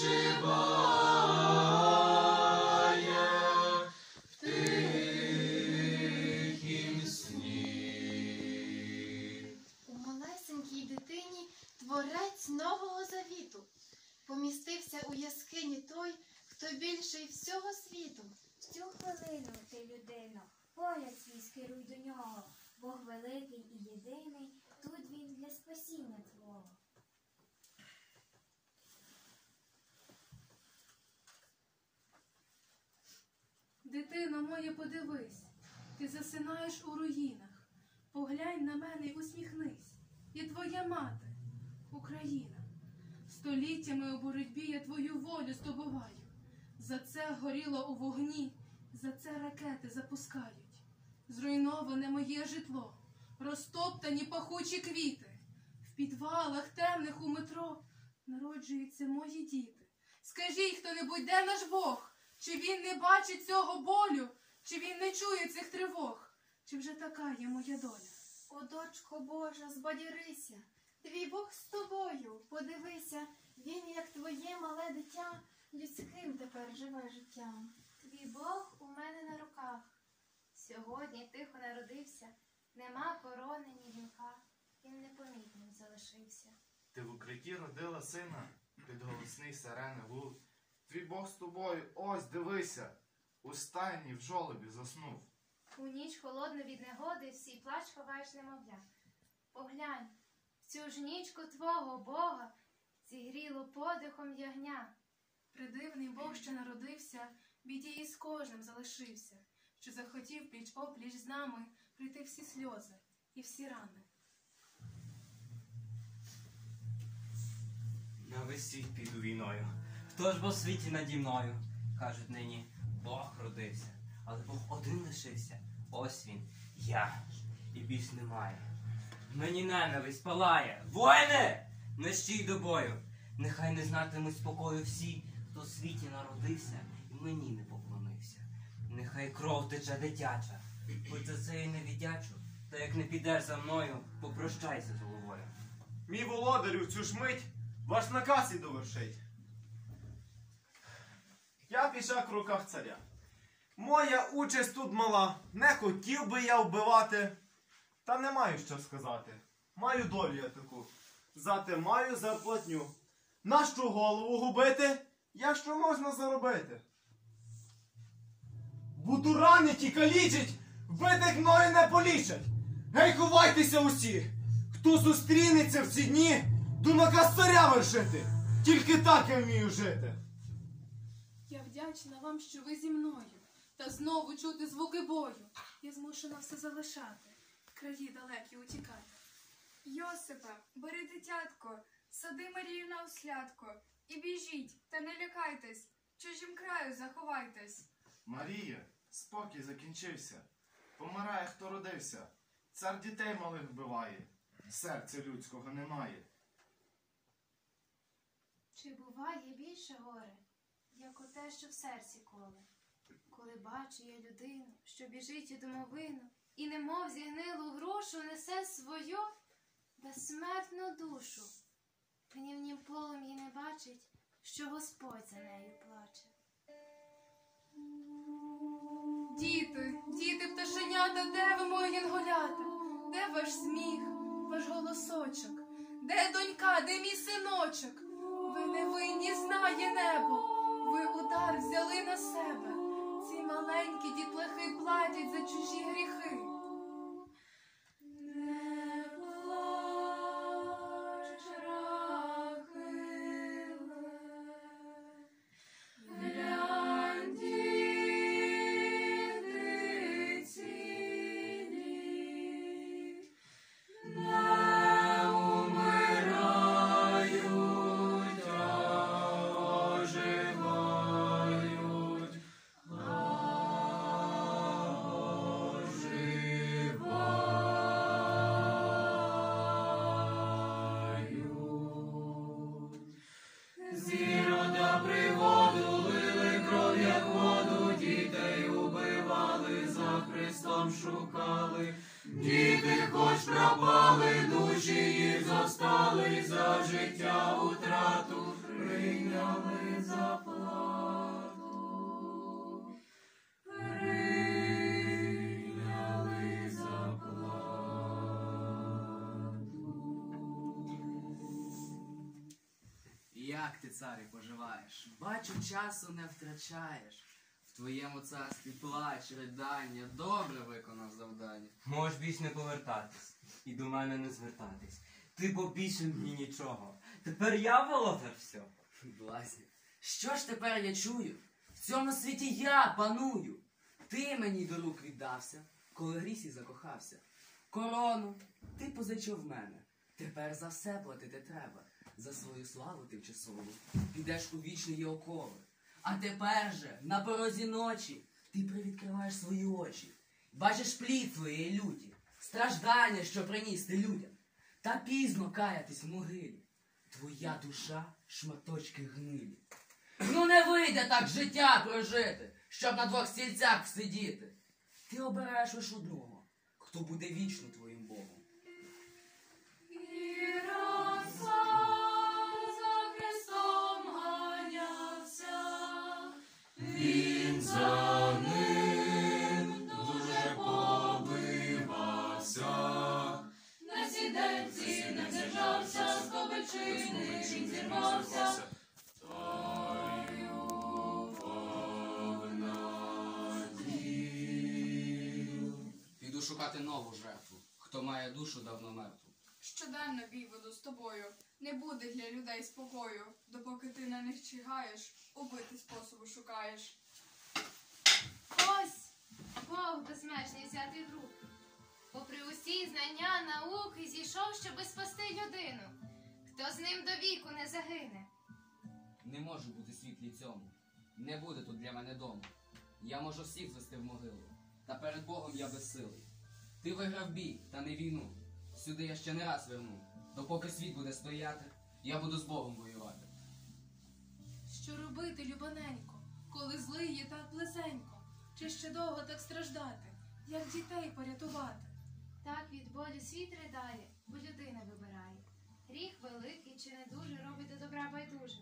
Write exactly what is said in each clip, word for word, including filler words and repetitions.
оживає в тихім сні. У малесенькій дитині творець Нового Завіту. Помістився у яскині той, хто більший всього світу. В цю хвилину ти, людино, погляд свій скеруй до нього. Бог великий і єдиний, тут він для спасіння твого. Дитино моє, подивись, ти засинаєш у руїнах. Поглянь на мене й усміхнись. І твоя мати, Україна. Століттями у боротьбі я твою волю здобуваю. За це горіло у вогні, за це ракети запускають. Зруйноване моє житло, розтоптані пахучі квіти. В підвалах темних у метро народжуються мої діти. Скажіть хто-небудь, де наш Бог? Чи він не бачить цього болю? Чи він не чує цих тривог? Чи вже така є моя доля? О, дочко Божа, збадьорися, твій Бог з тобою. Подивися, він, як твоє мале дитя, людським тепер живе життям. Твій Бог у мене на руках. Сьогодні тихо народився, нема корони ні вінка, він непомітним залишився. Ти в укритті родила сина, під голосний сирени гул. Твій Бог з тобою, ось дивися, у стайні в жолобі заснув. У ніч холодну від негоди всій плач ховаєш немовля. Поглянь, в цю ж нічку твого Бога зігріло подихом ягня. Придивний Бог, що народився, біді із кожним залишився, що захотів пліч-опліч з нами прийти всі сльози і всі рани. На весь світ піду війною. Хто ж бо в світі наді мною? Кажуть нині, Бог родився, але Бог один лишився. Ось він, я, і більш немає. Мені ненависть палає. Воїни! Мерщій до бою! Нехай не знатимуть спокою всі, хто в світі народився і мені не поклонився. Нехай кров тече дитяча, хоч за це і не віддячу, та як не підеш за мною, попрощайся з головою. Мій володарю, цю ж мить ваш наказ і довершить. Я пішак в руках царя. Моя участь тут мала, не хотів би я вбивати, та не маю що сказати. Маю долю я таку, зате маю зарплатню. Нащо голову губити, я що можна заробити? Буду ранить і калічить, вбитих мною не полічать. Гей, ховайтеся усі, хто зустрінеться в ці дні, до наказ царя вершити. Тільки так я вмію жити. Я вдячна вам, що ви зі мною, та знову чути звуки бою. Я змушена все залишати, краї далекі утікати. Йосипе, бери дитятко, сади Марію на ослядко, і біжіть, та не лякайтесь, чужім краю заховайтесь. Марія, спокій закінчився. Помирає, хто родився. Цар дітей малих вбиває. Серця людського немає. Чи буває більше горе, як оте, що в серці коле? Коли бачу я людину, що біжить у домовину, і немов зігнилу грушу несе свою безсмертну душу. В гнівнім полум'ї не бачить, що Господь за нею плаче. Діти, діти, пташенята, де ви, мої янголята? Де ваш сміх, ваш голосочок? Де донька, де мій синочок? Ви невинні, знає небо, ви удар взяли на себе. Ці маленькі дітлахи платять за чужі гріхи. Не плач, Рахиле, глянь, діти цілі, не умирають, а оживають, Зірода приводу лили кров, як воду, дітей убивали, за Христом шукали. Діти хоч пропали, душі їх зостали, за життя утрату прийняли заплату, прийняли заплату. Як ти, царю, поживаєш? Бачу, часу не втрачаєш. В твоєму царстві плач, ридання, добре виконав завдання. Можеш більш не повертатись і до мене не звертатись. Ти бо більше мені нічого. Тепер я володар все. Блазня, що ж тепер я чую? В цьому світі я паную. Ти мені до рук віддався, коли грісі закохався. Корону ти позичив в мене. Тепер за все платити треба. За свою славу тимчасову підеш у вічні її окови. А тепер же, на порозі ночі, ти привідкриваєш свої очі. Бачиш плід твоєї люті, страждання, що приніс ти людям. Та пізно каятись в могилі. Твоя душа шматочки гнилі. Ну не вийде так життя прожити, щоб на двох стільцях всидіти. Ти обираєш лиш одного, хто буде вічно твоїм Богом. І роса за Христом ганявся, він за ним дуже побивався. На сідельці не вдержався, з кобичини він зірвався. Та й упав на діл. Піду шукати нову жертву, хто має душу давно мертву. Щоденно бій веду з тобою. Не буде для людей спокою, допоки ти на них чигаєш, убити способу шукаєш. Ось Бог безмежний взятий в руки. Попри усі знання, науки, зійшов, щоби спасти людину. Хто з ним до віку не загине. Не можу бути світлі цьому. Не буде тут для мене дому. Я можу всіх звести в могилу. Та перед Богом я безсилий. Ти виграв бій, та не війну. Сюди я ще не раз верну. Допоки світ буде стояти, я буду з Богом воювати. Що робити, любоненько, коли злий є так близенько? Чи ще довго так страждати, як дітей порятувати? Так від болю світ ридає, бо людина вибирає. Гріх великий чи не дуже робить до добра байдуже.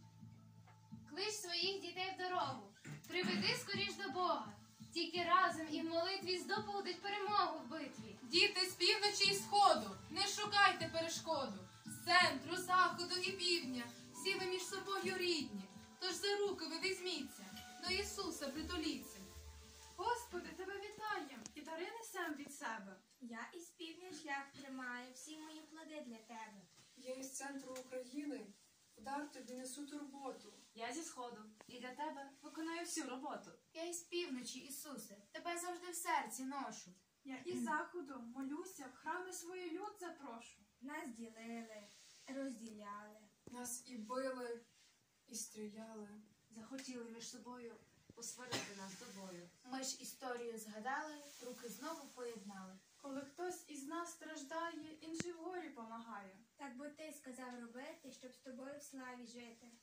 Клич своїх дітей в дорогу, приведи скоріш до Бога. Тільки разом і в молитві здобудуть перемогу в битві. Діти з півночі і сходу, не шукайте перешкоду. З центру, заходу і півдня, всі ви між собою рідні. Тож за руки ви візьміться, до Ісуса притуліться. Господи, тебе вітаєм і дари несем від себе. Я із півдня шлях тримаю, всі мої плоди для тебе. Я із центру України, в дар тобі несу турботу. Я зі сходу і для тебе виконаю всю роботу. Я із півночі, Ісусе, тебе завжди в серці ношу. Я із заходу молюся, в храми свої люд запрошу. Нас ділили, розділяли. Нас і били, і стріляли. Захотіли між собою посварити нас тобою. Ми ж історію згадали, руки знову поєднали. Коли хтось із нас страждає, інший в горі помагає. Так бо ти сказав робити, щоб з тобою в славі жити.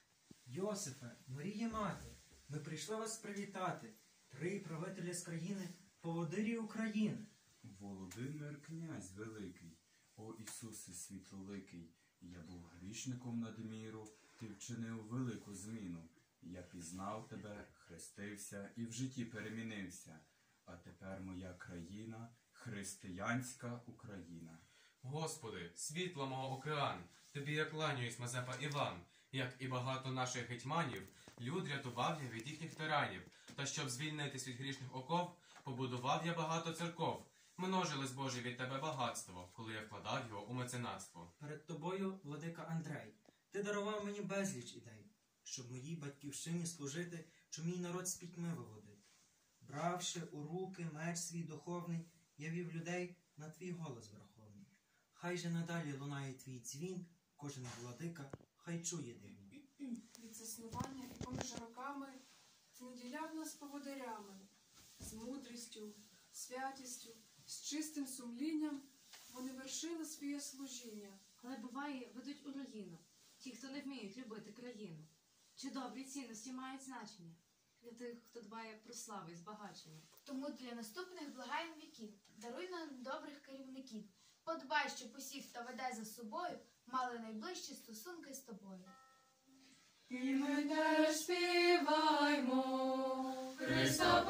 Йосифе, Марія мати, ми прийшли вас привітати. Три правителі з країни, поводирі України. Володимир князь великий, о Ісусе світлоликий, я був грішником надміру, ти вчинив велику зміну. Я пізнав тебе, хрестився і в житті перемінився. А тепер моя країна — християнська Україна. Господи, світло мого океан, тобі я кланяюсь, Мазепа Іван. Як і багато наших гетьманів, люд рятував я від їхніх тиранів. Та щоб звільнитись від грішних оков, побудував я багато церков. Множилось, Боже, від тебе багатство, коли я вкладав його у меценатство. Перед тобою, владика Андрей, ти дарував мені безліч ідей, щоб моїй батьківщині служити, що мій народ з пітьми виводити. Бравши у руки меч свій духовний, я вів людей на твій голос верховний. Хай же надалі лунає твій дзвін, кожен владика хай чує дивін. Від заснування і поміж роками ти наділяв нас поводирями. З мудрістю, святістю, з чистим сумлінням вони вершили своє служіння. Але буває, ведуть у руїну ті, хто не вміють любити країну. Чи добрі цінності мають значення для тих, хто дбає про славу і збагачення? Тому для наступних благаєм віків даруй нам добрих керівників. Подбай, щоб усі, хто веде за собою, мали найближчі стосунки з тобою. І ми теж співаймо, Христа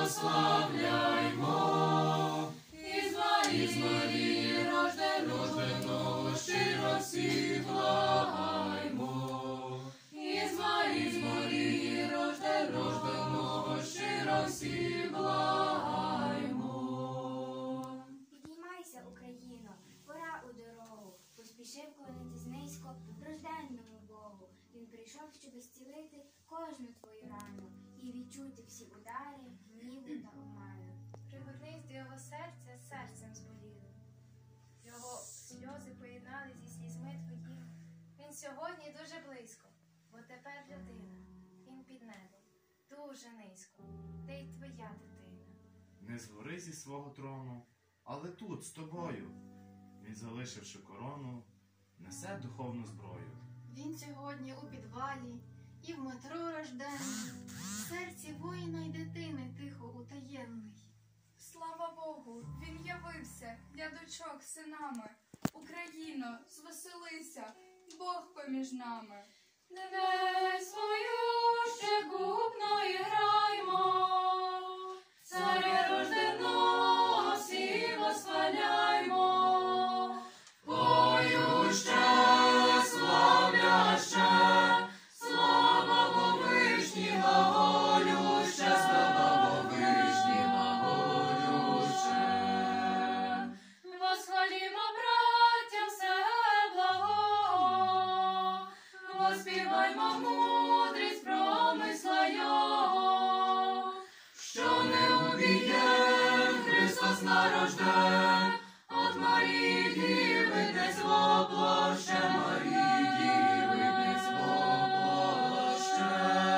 прославляймо. Із Марії рожденого щиро всі благаймо. Із Марії рожденого щиро всі благаймо. Підіймайся, Україно, пора у дорогу. Поспішив клонитись низько рожденному Богу. Він прийшов, щоб зцілити кожну твою рану і відчути всі удари, гніву та обману. Пригорнись до його серця серцем зболілим. Його сльози поєднали зі слізьми твоїми. Він сьогодні дуже близько, бо тепер людина. Він під небом, дуже низько, де й твоя дитина. Не згори зі свого трону, але тут, з тобою. Він, залишивши корону, несе духовну зброю. Він сьогодні у підвалі і в метро рожденний, в серці воїна й дитини тихо утаєнний. Слава Богу, він явився для дочок синами. Україно, звеселися, Бог поміж нами. Десь свою ще купно і граймо, царя рожденого всі восхваляймо. Пою ще, славля ще, слава Вовишній глаголю ще, слава Вовишній глаголю ще. Восхвалімо, браття, все благого, воспіваймо мудрість промисла його, що не убіє Христос нарожден, от Марії Діви десь воплоще, Марії Діви десь воплоще.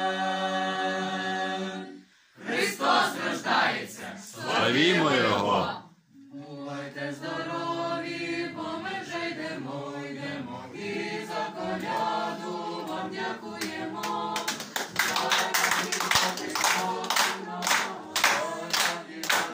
Христос рождається, Славімо Його! Бувайте здорові, бо ми вже йдемо, йдемо і за коляду вам дякуємо.